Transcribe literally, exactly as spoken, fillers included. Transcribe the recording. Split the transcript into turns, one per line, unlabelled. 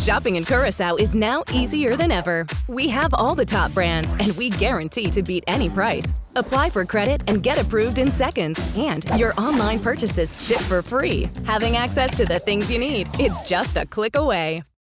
Shopping in Curacao is now easier than ever. We have all the top brands, and we guarantee to beat any price. Apply for credit and get approved in seconds. And your online purchases ship for free. Having access to the things you need, it's just a click away.